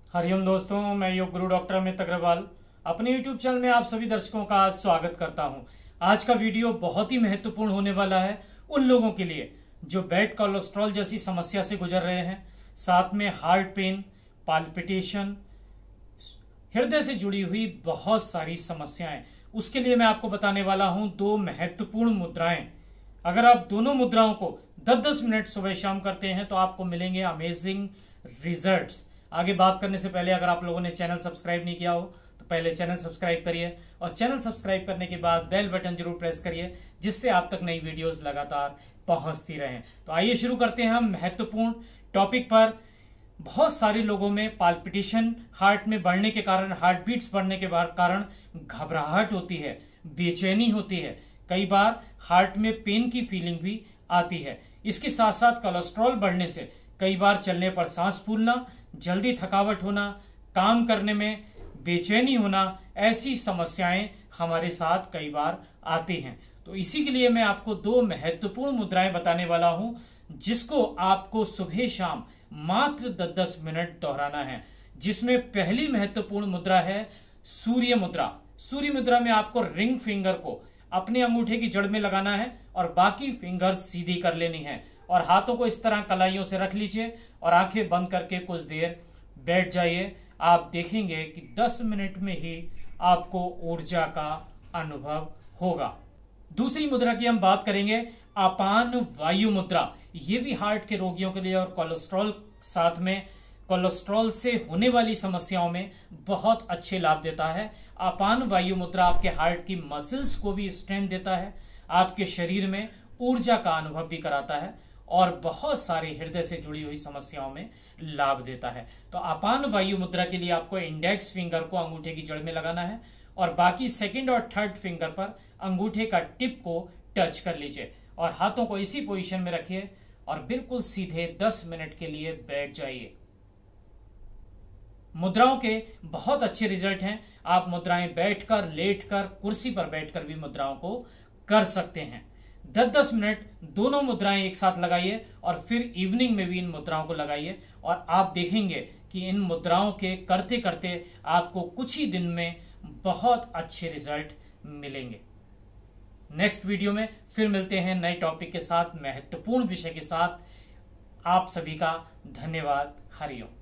हरिओम दोस्तों, मैं योग गुरु डॉक्टर अमित अग्रवाल अपने YouTube चैनल में आप सभी दर्शकों का स्वागत करता हूं। आज का वीडियो बहुत ही महत्वपूर्ण होने वाला है उन लोगों के लिए जो बैड कोलेस्ट्रॉल जैसी समस्या से गुजर रहे हैं, साथ में हार्ट पेन, पाल्पिटेशन, हृदय से जुड़ी हुई बहुत सारी समस्याएं। उसके लिए मैं आपको बताने वाला हूं दो महत्वपूर्ण मुद्राएं। अगर आप दोनों मुद्राओं को 10-10 मिनट सुबह शाम करते हैं तो आपको मिलेंगे अमेजिंग रिजल्ट्स। आगे बात करने से पहले अगर आप लोगों ने चैनल सब्सक्राइब नहीं किया हो तो पहले चैनल सब्सक्राइब करिए और चैनल सब्सक्राइब करने के बाद बेल बटन जरूर प्रेस करिए, जिससे आप तक नई वीडियोस लगातार पहुंचती रहें। तो आइए शुरू करते हैं हम महत्वपूर्ण टॉपिक पर। बहुत सारे लोगों में पाल्पिटेशन, हार्ट में बढ़ने के कारण, हार्ट बीट्स बढ़ने के कारण घबराहट होती है, बेचैनी होती है, कई बार हार्ट में पेन की फीलिंग भी आती है। इसके साथ साथ कोलेस्ट्रॉल बढ़ने से कई बार चलने पर सांस फूलना, जल्दी थकावट होना, काम करने में बेचैनी होना, ऐसी समस्याएं हमारे साथ कई बार आती हैं। तो इसी के लिए मैं आपको दो महत्वपूर्ण मुद्राएं बताने वाला हूं, जिसको आपको सुबह शाम मात्र 10-10 मिनट दोहराना है। जिसमें पहली महत्वपूर्ण मुद्रा है सूर्य मुद्रा। सूर्य मुद्रा में आपको रिंग फिंगर को अपने अंगूठे की जड़ में लगाना है और बाकी फिंगर सीधी कर लेनी है और हाथों को इस तरह कलाइयों से रख लीजिए और आंखें बंद करके कुछ देर बैठ जाइए। आप देखेंगे कि 10 मिनट में ही आपको ऊर्जा का अनुभव होगा। दूसरी मुद्रा की हम बात करेंगे अपान वायु मुद्रा। ये भी हार्ट के रोगियों के लिए और कोलेस्ट्रॉल, साथ में कोलेस्ट्रॉल से होने वाली समस्याओं में बहुत अच्छे लाभ देता है। अपान वायु मुद्रा आपके हार्ट की मसल्स को भी स्ट्रेंथ देता है, आपके शरीर में ऊर्जा का अनुभव भी कराता है और बहुत सारे हृदय से जुड़ी हुई समस्याओं में लाभ देता है। तो अपान वायु मुद्रा के लिए आपको इंडेक्स फिंगर को अंगूठे की जड़ में लगाना है और बाकी सेकंड और थर्ड फिंगर पर अंगूठे का टिप को टच कर लीजिए और हाथों को इसी पोजीशन में रखिए और बिल्कुल सीधे 10 मिनट के लिए बैठ जाइए। मुद्राओं के बहुत अच्छे रिजल्ट हैं। आप मुद्राएं बैठकर, लेटकर, कुर्सी पर बैठकर भी मुद्राओं को कर सकते हैं। 10-10 मिनट दोनों मुद्राएं एक साथ लगाइए और फिर इवनिंग में भी इन मुद्राओं को लगाइए और आप देखेंगे कि इन मुद्राओं के करते करते आपको कुछ ही दिन में बहुत अच्छे रिजल्ट मिलेंगे। नेक्स्ट वीडियो में फिर मिलते हैं नए टॉपिक के साथ, महत्वपूर्ण विषय के साथ। आप सभी का धन्यवाद। हरिओम।